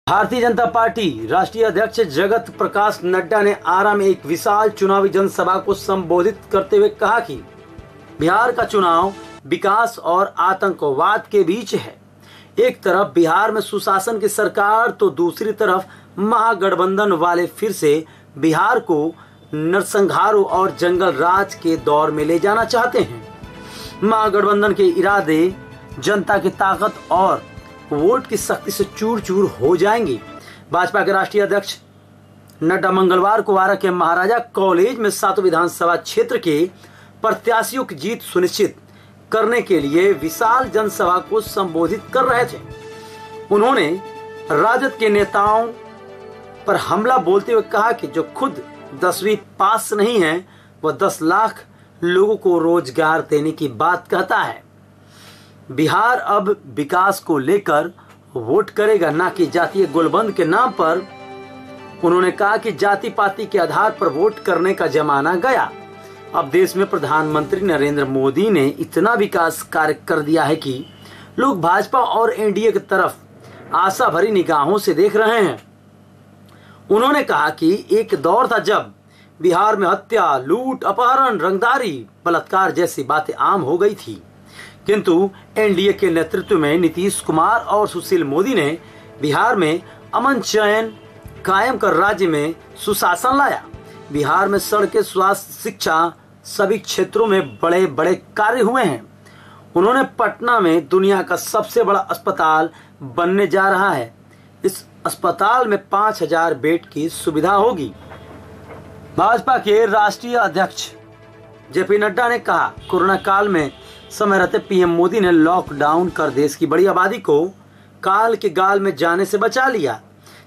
Bharatiya Janata party राष्ट्रीय अध्यक्ष जगत प्रकाश नड्डा ने आरा में एक विशाल चुनावी जनसभा को संबोधित करते हुए कहा कि बिहार का चुनाव विकास और आतंकवाद के बीच है। एक तरफ बिहार में सुशासन की सरकार तो दूसरी तरफ महागठबंधन वाले फिर से बिहार को नरसंहारों और जंगल राज के दौर में ले जाना चाहते हैं। महागठबंधन के इरादे जनता की ताकत और वोट की शक्ति से चूर चूर हो जाएंगे। भाजपा के राष्ट्रीय अध्यक्ष नड्डा मंगलवार को आरा के महाराजा कॉलेज में 7 विधानसभा क्षेत्र के प्रत्याशियों की जीत सुनिश्चित करने के लिए विशाल जनसभा को संबोधित कर रहे थे। उन्होंने राजद के नेताओं पर हमला बोलते हुए कहा कि जो खुद 10वीं पास नहीं है वह 10 लाख लोगों को रोजगार देने की बात कहता है। बिहार अब विकास को लेकर वोट करेगा, ना कि जातीय गोलबंद के नाम पर। उन्होंने कहा कि जाति पाति के आधार पर वोट करने का जमाना गया। अब देश में प्रधानमंत्री नरेंद्र मोदी ने इतना विकास कार्य कर दिया है कि लोग भाजपा और एनडीए की तरफ आशा भरी निगाहों से देख रहे हैं। उन्होंने कहा कि एक दौर था जब बिहार में हत्या, लूट, अपहरण, रंगदारी, बलात्कार जैसी बातें आम हो गई थी, किंतु एनडीए के नेतृत्व में नीतीश कुमार और सुशील मोदी ने बिहार में अमन चैन कायम कर राज्य में सुशासन लाया। बिहार में सड़कें, स्वास्थ्य, शिक्षा सभी क्षेत्रों में बड़े बड़े कार्य हुए हैं। उन्होंने पटना में दुनिया का सबसे बड़ा अस्पताल बनने जा रहा है। इस अस्पताल में 5000 बेड की सुविधा होगी। भाजपा के राष्ट्रीय अध्यक्ष जेपी नड्डा ने कहा, कोरोना काल में समय रहते पीएम मोदी ने लॉकडाउन कर देश की बड़ी आबादी को काल के गाल में जाने से बचा लिया।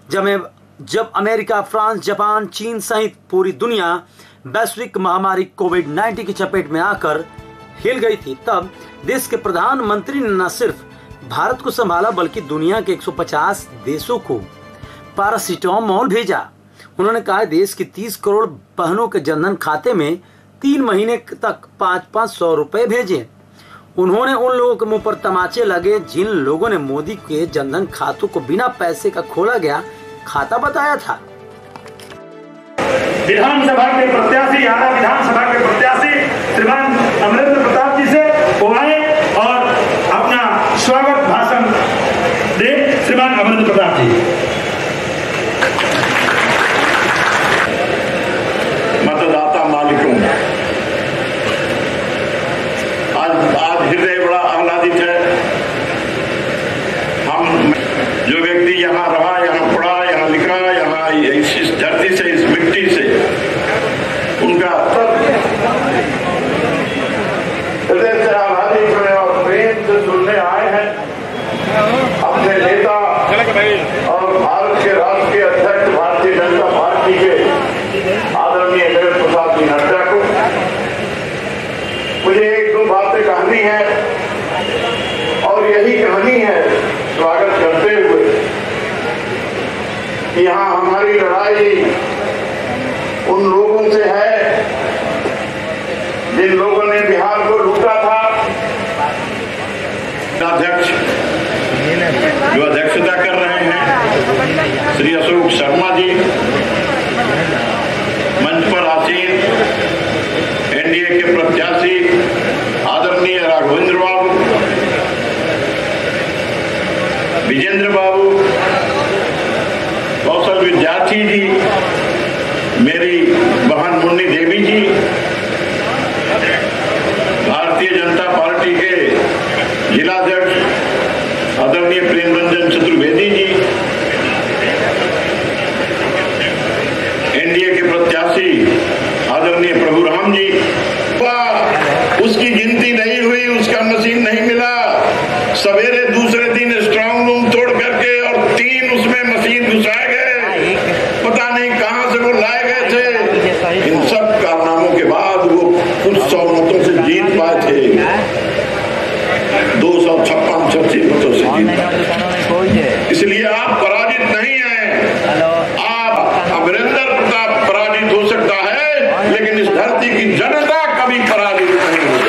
जब अमेरिका, फ्रांस, जापान, चीन सहित पूरी दुनिया वैश्विक महामारी कोविड-19 की चपेट में आकर हिल गई थी, तब देश के प्रधानमंत्री ने न सिर्फ भारत को संभाला बल्कि दुनिया के 150 देशों को पैरासिटामोल भेजा। उन्होंने कहा, देश की 30 करोड़ बहनों के जनधन खाते में 3 महीने तक 500-500 रुपए भेजे। उन्होंने उन लोगों के मुंह पर तमाचे लगे जिन लोगों ने मोदी के जनधन खातों को बिना पैसे का खोला गया खाता बताया था। विधानसभा के प्रत्याशी, आरा विधानसभा के प्रत्याशी श्रीमान अमरेंद्र प्रताप जी से वो आए और अपना स्वागत भाषण दे। श्रीमान अमरेंद्र प्रताप जी। मतदाता मालिकों, आज हृदय बड़ा आह्लादित है। हम जो व्यक्ति यहाँ रहा, यहाँ पढ़ा, यहाँ लिखा, यहाँ इस धरती से, इस मिट्टी से उनका हृदय से आह्लादित हुए और प्रेम से सुनने आए हैं अपने नेता और भारत के राष्ट्रीय अध्यक्ष भारतीय जनता पार्टी के आदरणीय जगत प्रकाश नड्डा को। मुझे 1-2 बातें कहनी है और यही कहनी है स्वागत करते हुए कि यहाँ हमारी लड़ाई उन लोगों से है जिन लोगों ने बिहार को लूटा था। अध्यक्ष जो अध्यक्षता कर रहे हैं श्री अशोक शर्मा जी, मंच पर आसीन एनडीए के प्रत्याशी आदरणीय राघवेंद्र बाबू, विजेंद्र बाबू, कौशल विद्यार्थी जी, मेरी बहन मुन्नी देवी जी, भारतीय जनता पार्टी के जिलाध्यक्ष आदरणीय प्रेम रंजन चतुर्वेदी जी, एनडीए के प्रत्याशी आदरणीय प्रभु राम जी। उसकी गिनती नहीं हुई, उसका मशीन नहीं मिला। सवेरे दूसरे दिन स्ट्रांग रूम तोड़ करके और 3 उसमें मशीन घुसाए गए, पता नहीं कहां से वो लाए गए थे। इन सब कारनामों के बाद वो कुछ 100 मतों से जीत पाए थे, 256 मतों से जीत पाए। इसलिए आप पराजित नहीं हैं। आप अमरेंद्र प्रताप पराजित हो सकता है, लेकिन इस धरती की जनता कभी पराजित नहीं होगी।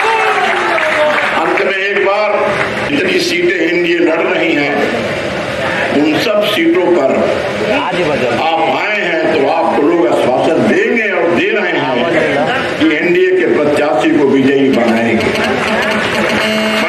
अंत में एक बार इतनी सीटें एनडीए लड़ रही हैं, उन सब सीटों पर आप आए हैं तो आपको लोग आश्वासन देंगे और दे रहे हैं कि एनडीए के प्रत्याशी को विजयी बनाएंगे।